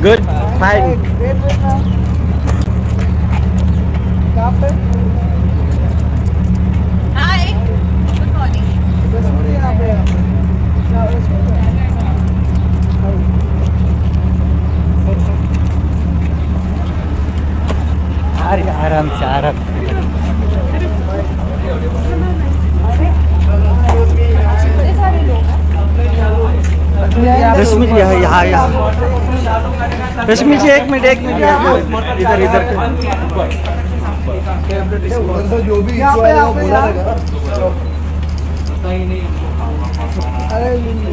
Good fine. Hi, good morning. अरे आराम से आराम से। रश्मि जी यहाँ यहाँ। रश्मि जी एक मिनट इधर इधर। जो भी